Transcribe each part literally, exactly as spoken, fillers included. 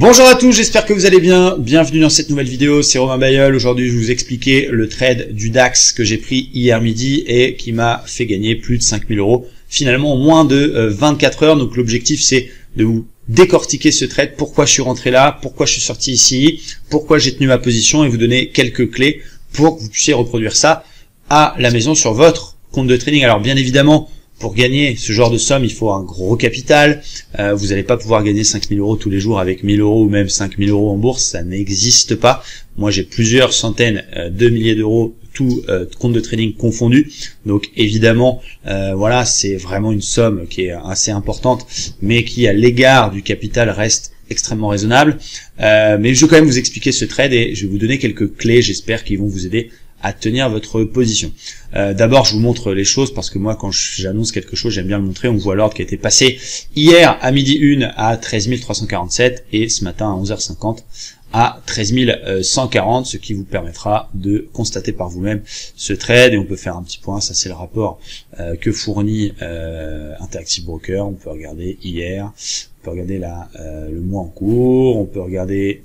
Bonjour à tous, j'espère que vous allez bien. Bienvenue dans cette nouvelle vidéo, c'est Romain Bayeul. Aujourd'hui, je vais vous expliquer le trade du DAX que j'ai pris hier midi et qui m'a fait gagner plus de cinq mille euros, finalement en moins de vingt-quatre heures. Donc l'objectif, c'est de vous décortiquer ce trade, pourquoi je suis rentré là, pourquoi je suis sorti ici, pourquoi j'ai tenu ma position et vous donner quelques clés pour que vous puissiez reproduire ça à la maison sur votre compte de trading. Alors bien évidemment, pour gagner ce genre de somme, il faut un gros capital. Euh, vous n'allez pas pouvoir gagner cinq mille euros tous les jours avec mille euros ou même cinq mille euros en bourse, ça n'existe pas. Moi, j'ai plusieurs centaines euh, de milliers d'euros, tout euh, compte de trading confondu. Donc évidemment, euh, voilà, c'est vraiment une somme qui est assez importante, mais qui à l'égard du capital reste extrêmement raisonnable. Euh, mais je vais quand même vous expliquer ce trade et je vais vous donner quelques clés, j'espère, qui vont vous aider à tenir votre position. Euh, D'abord, je vous montre les choses parce que moi, quand j'annonce quelque chose, j'aime bien le montrer. On voit l'ordre qui a été passé hier à midi une à treize mille trois cent quarante-sept et ce matin à onze heures cinquante à treize mille cent quarante, ce qui vous permettra de constater par vous-même ce trade. Et on peut faire un petit point, ça c'est le rapport euh, que fournit euh, Interactive Broker. On peut regarder hier, on peut regarder la, euh, le mois en cours, on peut regarder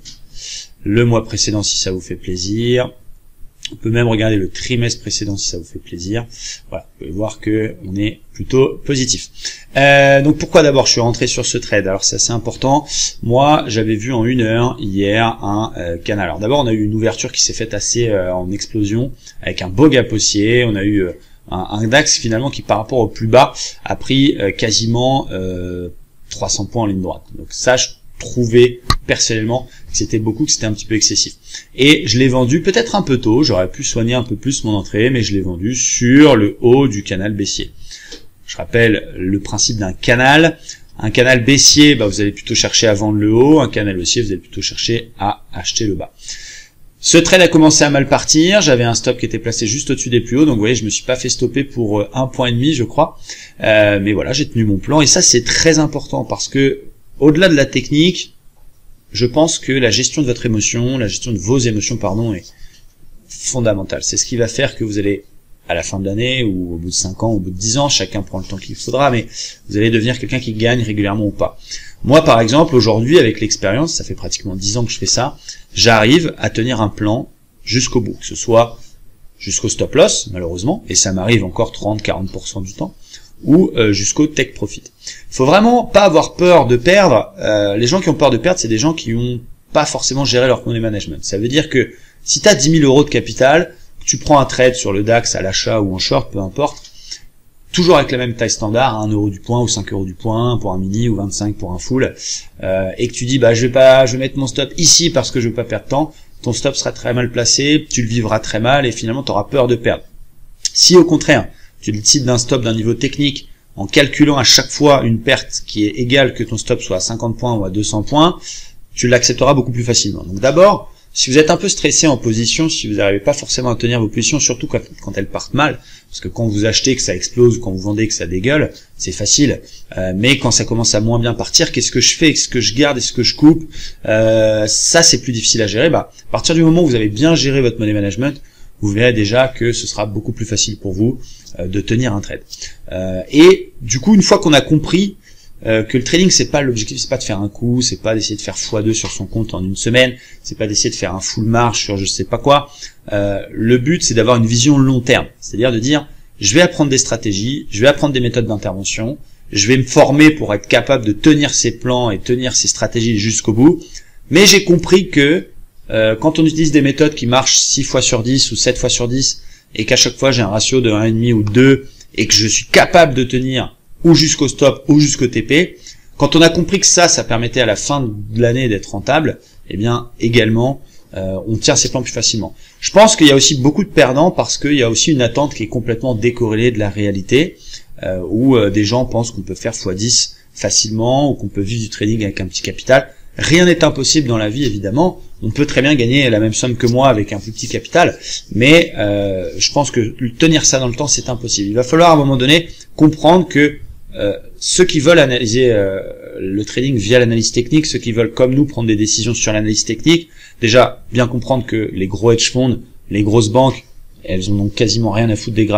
le mois précédent si ça vous fait plaisir. On peut même regarder le trimestre précédent si ça vous fait plaisir. Voilà, vous pouvez voir que on est plutôt positif. Euh, donc pourquoi d'abord je suis rentré sur ce trade? Alors c'est assez important. Moi, j'avais vu en une heure hier un euh, canal. Alors d'abord, on a eu une ouverture qui s'est faite assez euh, en explosion avec un beau gap haussier. On a eu euh, un, un DAX finalement qui par rapport au plus bas a pris euh, quasiment euh, trois cents points en ligne droite. Donc ça, je trouvais personnellement que c'était beaucoup, que c'était un petit peu excessif. Et je l'ai vendu peut-être un peu tôt, j'aurais pu soigner un peu plus mon entrée, mais je l'ai vendu sur le haut du canal baissier. Je rappelle le principe d'un canal. Un canal baissier, bah, vous allez plutôt chercher à vendre le haut, un canal haussier, vous allez plutôt chercher à acheter le bas. Ce trade a commencé à mal partir, j'avais un stop qui était placé juste au-dessus des plus hauts, donc vous voyez, je me suis pas fait stopper pour un point et demi, je crois. Euh, mais voilà, j'ai tenu mon plan, et ça c'est très important, parce que au-delà de la technique, je pense que la gestion de votre émotion, la gestion de vos émotions, pardon, est fondamentale. C'est ce qui va faire que vous allez, à la fin de l'année, ou au bout de cinq ans, au bout de dix ans, chacun prend le temps qu'il faudra, mais vous allez devenir quelqu'un qui gagne régulièrement ou pas. Moi, par exemple, aujourd'hui, avec l'expérience, ça fait pratiquement dix ans que je fais ça, j'arrive à tenir un plan jusqu'au bout, que ce soit jusqu'au stop loss, malheureusement, et ça m'arrive encore trente à quarante pour cent du temps, ou euh, jusqu'au take profit. Il faut vraiment pas avoir peur de perdre. Euh, les gens qui ont peur de perdre, c'est des gens qui ont pas forcément géré leur money management. Ça veut dire que si tu as dix mille euros de capital, tu prends un trade sur le DAX à l'achat ou en short, peu importe, toujours avec la même taille standard, un euro du point ou cinq euros du point pour un mini ou vingt-cinq pour un full, euh, et que tu dis bah je vais pas, je vais mettre mon stop ici parce que je veux pas perdre de temps, ton stop sera très mal placé, tu le vivras très mal et finalement tu auras peur de perdre. Si au contraire tu décides d'un stop d'un niveau technique en calculant à chaque fois une perte qui est égale que ton stop soit à cinquante points ou à deux cents points, tu l'accepteras beaucoup plus facilement. Donc d'abord, si vous êtes un peu stressé en position, si vous n'arrivez pas forcément à tenir vos positions, surtout quand, quand elles partent mal, parce que quand vous achetez que ça explose ou quand vous vendez que ça dégueule, c'est facile. Euh, mais quand ça commence à moins bien partir, qu'est-ce que je fais? Est-ce que je garde? Est-ce que je coupe? euh, Ça, c'est plus difficile à gérer. Bah, à partir du moment où vous avez bien géré votre money management, vous verrez déjà que ce sera beaucoup plus facile pour vous euh, de tenir un trade. Euh, et du coup, une fois qu'on a compris euh, que le trading, c'est pas l'objectif, c'est pas de faire un coup, c'est pas d'essayer de faire fois deux sur son compte en une semaine, c'est pas d'essayer de faire un full marge sur je sais pas quoi. Euh, le but, c'est d'avoir une vision long terme, c'est-à-dire de dire, je vais apprendre des stratégies, je vais apprendre des méthodes d'intervention, je vais me former pour être capable de tenir ces plans et tenir ces stratégies jusqu'au bout. Mais j'ai compris que Euh, quand on utilise des méthodes qui marchent six fois sur dix ou sept fois sur dix et qu'à chaque fois j'ai un ratio de un virgule cinq ou deux et que je suis capable de tenir ou jusqu'au stop ou jusqu'au T P, quand on a compris que ça, ça permettait à la fin de l'année d'être rentable, eh bien également euh, on tient ses plans plus facilement. Je pense qu'il y a aussi beaucoup de perdants parce qu'il y a aussi une attente qui est complètement décorrélée de la réalité, euh, où euh, des gens pensent qu'on peut faire fois dix facilement ou qu'on peut vivre du trading avec un petit capital. Rien n'est impossible dans la vie, évidemment. On peut très bien gagner la même somme que moi avec un plus petit capital, mais euh, je pense que tenir ça dans le temps, c'est impossible. Il va falloir à un moment donné comprendre que euh, ceux qui veulent analyser euh, le trading via l'analyse technique, ceux qui veulent comme nous prendre des décisions sur l'analyse technique, déjà bien comprendre que les gros hedge funds, les grosses banques, elles ont donc quasiment rien à foutre des graphiques.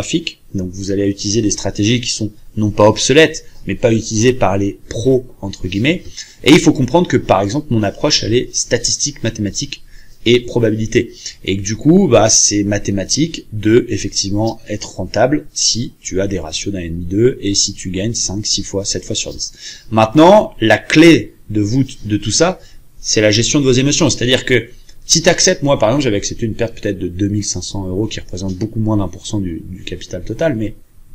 Donc vous allez utiliser des stratégies qui sont non pas obsolètes, mais pas utilisées par les pros, entre guillemets. Et il faut comprendre que, par exemple, mon approche, elle est statistique, mathématique et probabilité. Et que du coup, bah, c'est mathématique de, effectivement, être rentable si tu as des ratios d'un et demi deux et si tu gagnes cinq, six fois, sept fois sur dix. Maintenant, la clé de voûte de tout ça, c'est la gestion de vos émotions. C'est-à-dire que si tu acceptes, moi par exemple, j'avais accepté une perte peut-être de deux mille cinq cents euros qui représente beaucoup moins d'un pour cent du, du capital total, mais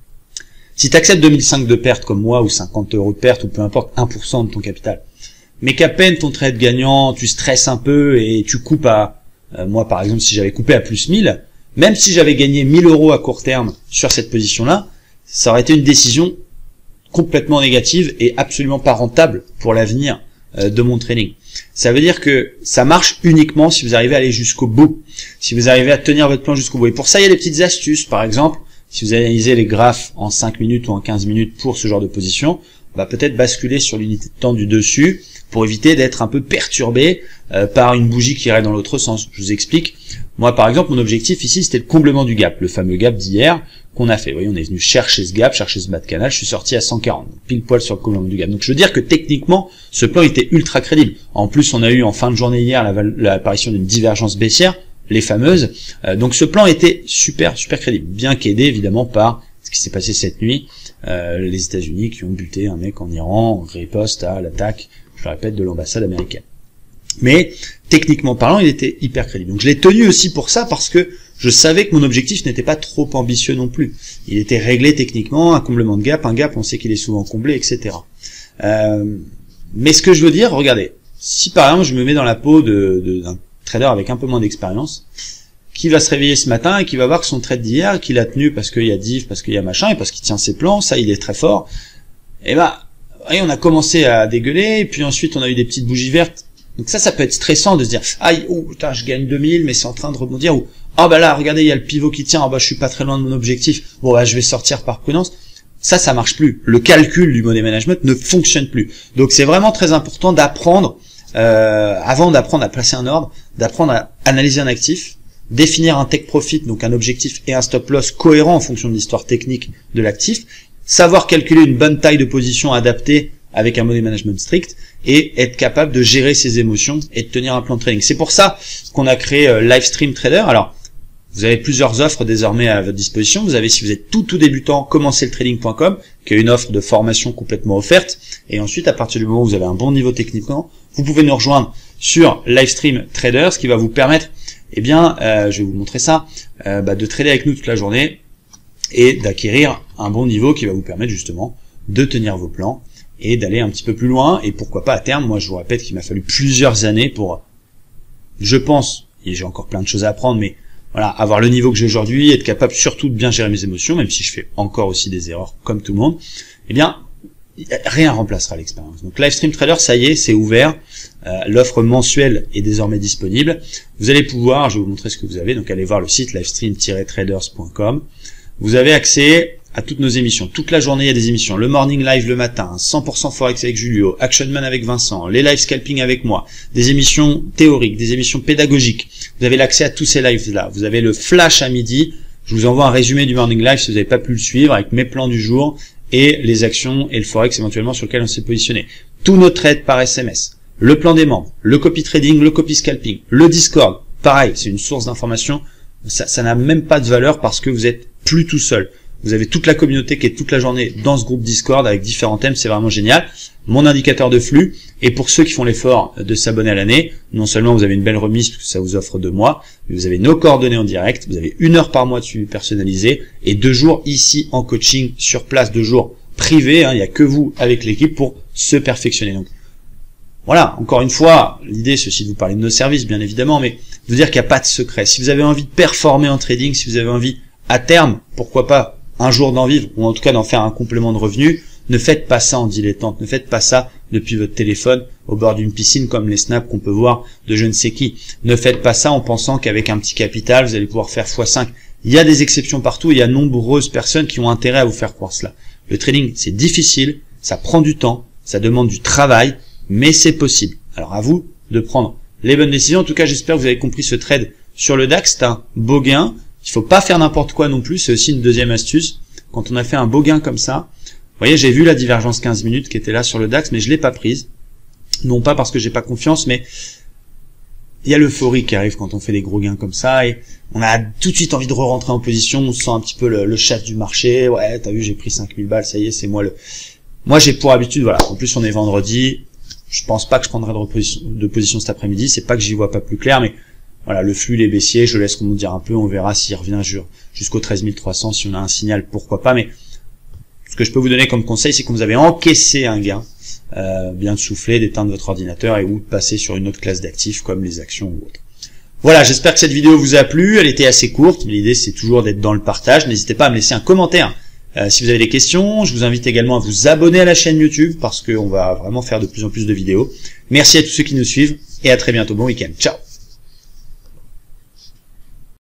si tu acceptes deux mille cinq de perte comme moi ou cinquante euros de perte ou peu importe un pour cent de ton capital, mais qu'à peine ton trade gagnant, tu stresses un peu et tu coupes à, euh, moi par exemple si j'avais coupé à plus mille, même si j'avais gagné mille euros à court terme sur cette position-là, ça aurait été une décision complètement négative et absolument pas rentable pour l'avenir euh, de mon trading. Ça veut dire que ça marche uniquement si vous arrivez à aller jusqu'au bout, si vous arrivez à tenir votre plan jusqu'au bout. Et pour ça, il y a des petites astuces. Par exemple, si vous analysez les graphes en cinq minutes ou en quinze minutes pour ce genre de position, on va peut-être basculer sur l'unité de temps du dessus pour éviter d'être un peu perturbé euh, par une bougie qui irait dans l'autre sens. Je vous explique. Moi, par exemple, mon objectif ici, c'était le comblement du gap, le fameux gap d'hier qu'on a fait. Vous voyez, on est venu chercher ce gap, chercher ce bas de canal, je suis sorti à cent quarante, pile poil sur le comblement du gap. Donc je veux dire que techniquement, ce plan était ultra crédible. En plus, on a eu en fin de journée hier l'apparition d'une divergence baissière, les fameuses. Euh, donc ce plan était super, super crédible, bien qu'aidé évidemment par ce qui s'est passé cette nuit, euh, les États-Unis qui ont buté un mec en Iran, en riposte à l'attaque, je le répète, de l'ambassade américaine. Mais techniquement parlant, il était hyper crédible. Donc je l'ai tenu aussi pour ça, parce que je savais que mon objectif n'était pas trop ambitieux non plus. Il était réglé techniquement, un comblement de gap, un gap, on sait qu'il est souvent comblé, et cetera. Euh, mais ce que je veux dire, regardez, si par exemple je me mets dans la peau de, de, d'un trader avec un peu moins d'expérience, qui va se réveiller ce matin et qui va voir que son trade d'hier, qu'il a tenu parce qu'il y a div, parce qu'il y a machin, et parce qu'il tient ses plans, ça il est très fort, et ben, et on a commencé à dégueuler, et puis ensuite on a eu des petites bougies vertes. Donc ça, ça peut être stressant de se dire, aïe, oh, putain, je gagne deux mille, mais c'est en train de rebondir, ou, ah, oh, bah là, regardez, il y a le pivot qui tient, ah, oh, bah, je suis pas très loin de mon objectif, bon, bah, je vais sortir par prudence. Ça, ça marche plus. Le calcul du money management ne fonctionne plus. Donc c'est vraiment très important d'apprendre, euh, avant d'apprendre à placer un ordre, d'apprendre à analyser un actif, définir un take profit, donc un objectif et un stop loss cohérent en fonction de l'histoire technique de l'actif, savoir calculer une bonne taille de position adaptée avec un money management strict, et être capable de gérer ses émotions et de tenir un plan de trading. C'est pour ça qu'on a créé euh, Livestream Trader. Alors, vous avez plusieurs offres désormais à votre disposition. Vous avez, si vous êtes tout tout débutant, commencez le trading point com, qui est une offre de formation complètement offerte. Et ensuite, à partir du moment où vous avez un bon niveau techniquement, vous pouvez nous rejoindre sur Livestream Trader, ce qui va vous permettre, eh bien, euh, je vais vous montrer ça, euh, bah, de trader avec nous toute la journée et d'acquérir un bon niveau qui va vous permettre justement de tenir vos plans et d'aller un petit peu plus loin, et pourquoi pas à terme. Moi je vous répète qu'il m'a fallu plusieurs années pour, je pense, et j'ai encore plein de choses à apprendre, mais voilà, avoir le niveau que j'ai aujourd'hui, être capable surtout de bien gérer mes émotions, même si je fais encore aussi des erreurs comme tout le monde, eh bien rien remplacera l'expérience. Donc Livestream Trader, ça y est, c'est ouvert, euh, l'offre mensuelle est désormais disponible. Vous allez pouvoir, je vais vous montrer ce que vous avez, donc allez voir le site livestream tiret traders point com. Vous avez accès à toutes nos émissions. Toute la journée, il y a des émissions. Le morning live le matin, cent pour cent Forex avec Julio, Action Man avec Vincent, les live scalping avec moi, des émissions théoriques, des émissions pédagogiques. Vous avez l'accès à tous ces lives-là. Vous avez le flash à midi. Je vous envoie un résumé du morning live si vous n'avez pas pu le suivre, avec mes plans du jour et les actions et le Forex éventuellement sur lequel on s'est positionné. Tous nos trades par S M S. Le plan des membres, le copy trading, le copy scalping, le Discord. Pareil, c'est une source d'information. Ça, ça n'a même pas de valeur parce que vous êtes plus tout seul. Vous avez toute la communauté qui est toute la journée dans ce groupe Discord avec différents thèmes, c'est vraiment génial. Mon indicateur de flux, et pour ceux qui font l'effort de s'abonner à l'année, non seulement vous avez une belle remise parce que ça vous offre deux mois, mais vous avez nos coordonnées en direct, vous avez une heure par mois de suivi personnalisé, et deux jours ici en coaching sur place, deux jours privés, hein, il n'y a que vous avec l'équipe pour se perfectionner. Donc voilà, encore une fois, l'idée c'est aussi de vous parler de nos services bien évidemment, mais de vous dire qu'il n'y a pas de secret. Si vous avez envie de performer en trading, si vous avez envie à terme, pourquoi pas, un jour d'en vivre, ou en tout cas d'en faire un complément de revenu, ne faites pas ça en dilettante, ne faites pas ça depuis votre téléphone au bord d'une piscine comme les snaps qu'on peut voir de je ne sais qui. Ne faites pas ça en pensant qu'avec un petit capital, vous allez pouvoir faire fois cinq. Il y a des exceptions partout, il y a nombreuses personnes qui ont intérêt à vous faire croire cela. Le trading, c'est difficile, ça prend du temps, ça demande du travail, mais c'est possible. Alors à vous de prendre les bonnes décisions. En tout cas, j'espère que vous avez compris ce trade sur le DAX, c'est un beau gain. Il faut pas faire n'importe quoi non plus, c'est aussi une deuxième astuce. quand on a fait un beau gain comme ça, vous voyez, j'ai vu la divergence quinze minutes qui était là sur le DAX, mais je l'ai pas prise. Non pas parce que j'ai pas confiance, mais il y a l'euphorie qui arrive quand on fait des gros gains comme ça, et on a tout de suite envie de re-rentrer en position, on sent un petit peu le, le chef du marché, ouais, t'as vu, j'ai pris cinq mille balles, ça y est, c'est moi le... Moi, j'ai pour habitude, voilà, en plus on est vendredi, je pense pas que je prendrai de, reposition, de position cet après-midi, c'est pas que j'y vois pas plus clair, mais voilà, le flux, les baissiers, je laisse remonter un peu, on verra s'il revient jusqu'au treize mille trois cents, si on a un signal, pourquoi pas, mais ce que je peux vous donner comme conseil, c'est que vous avez encaissé un gain, euh, bien de souffler, d'éteindre votre ordinateur et ou de passer sur une autre classe d'actifs comme les actions ou autres. Voilà, j'espère que cette vidéo vous a plu, elle était assez courte, mais l'idée c'est toujours d'être dans le partage. N'hésitez pas à me laisser un commentaire euh, si vous avez des questions. Je vous invite également à vous abonner à la chaîne YouTube parce qu'on va vraiment faire de plus en plus de vidéos. Merci à tous ceux qui nous suivent et à très bientôt, bon week-end, ciao.